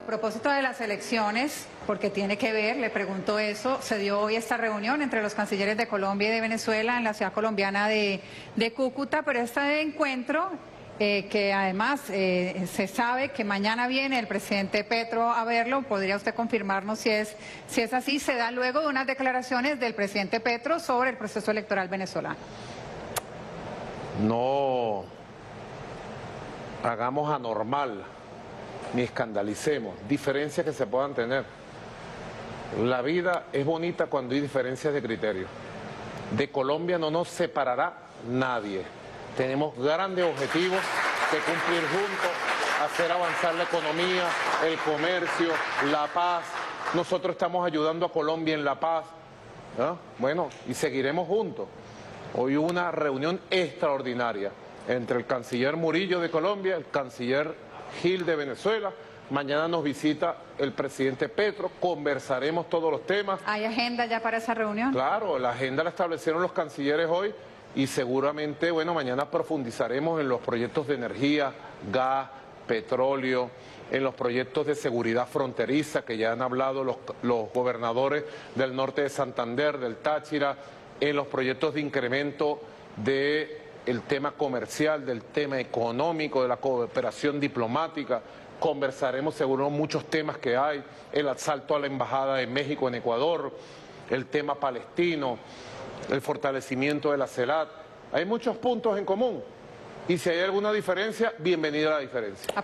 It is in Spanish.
A propósito de las elecciones, porque tiene que ver, le pregunto eso, se dio hoy esta reunión entre los cancilleres de Colombia y de Venezuela en la ciudad colombiana de Cúcuta, pero este encuentro, que además se sabe que mañana viene el presidente Petro a verlo, ¿podría usted confirmarnos si es así? Se da luego de unas declaraciones del presidente Petro sobre el proceso electoral venezolano. No hagamos anormal ni escandalicemos diferencias que se puedan tener. La vida es bonita cuando hay diferencias de criterio. De Colombia no nos separará nadie. Tenemos grandes objetivos que cumplir juntos, hacer avanzar la economía, el comercio, la paz. Nosotros estamos ayudando a Colombia en la paz, ¿no? Bueno, y seguiremos juntos. Hoy hubo una reunión extraordinaria entre el canciller Murillo de Colombia, el canciller Gil de Venezuela. Mañana nos visita el presidente Petro, conversaremos todos los temas. ¿Hay agenda ya para esa reunión? Claro, la agenda la establecieron los cancilleres hoy y seguramente, bueno, mañana profundizaremos en los proyectos de energía, gas, petróleo, en los proyectos de seguridad fronteriza que ya han hablado los gobernadores del norte de Santander, del Táchira, en los proyectos de incremento del tema comercial, del tema económico, de la cooperación diplomática. Conversaremos seguro muchos temas que hay, el asalto a la Embajada de México en Ecuador, el tema palestino, el fortalecimiento de la CELAC. Hay muchos puntos en común y si hay alguna diferencia, bienvenida a la diferencia.